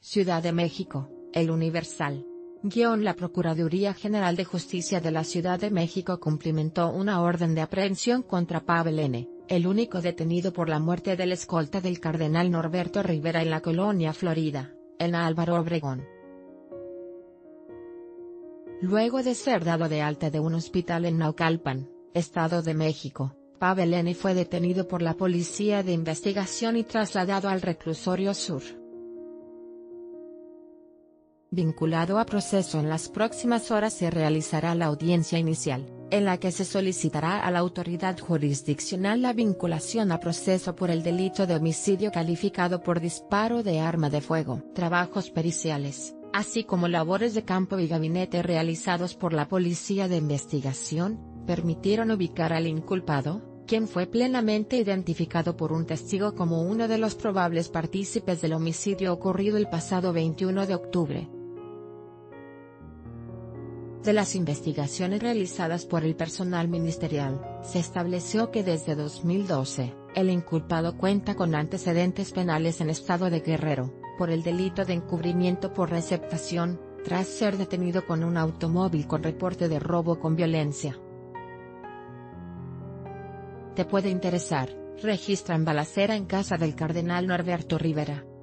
Ciudad de México, El Universal. La Procuraduría General de Justicia de la Ciudad de México cumplimentó una orden de aprehensión contra Pavel N., el único detenido por la muerte del escolta del cardenal Norberto Rivera en la colonia Florida, en Álvaro Obregón. Luego de ser dado de alta de un hospital en Naucalpan, Estado de México, Pavel N. fue detenido por la Policía de Investigación y trasladado al Reclusorio Sur. Vinculado a proceso, en las próximas horas se realizará la audiencia inicial, en la que se solicitará a la autoridad jurisdiccional la vinculación a proceso por el delito de homicidio calificado por disparo de arma de fuego. Trabajos periciales, así como labores de campo y gabinete realizados por la Policía de Investigación, permitieron ubicar al inculpado, quien fue plenamente identificado por un testigo como uno de los probables partícipes del homicidio ocurrido el pasado 21 de octubre. De las investigaciones realizadas por el personal ministerial, se estableció que desde 2012, el inculpado cuenta con antecedentes penales en estado de Guerrero, por el delito de encubrimiento por receptación, tras ser detenido con un automóvil con reporte de robo con violencia. Te puede interesar: registran balacera en casa del cardenal Norberto Rivera.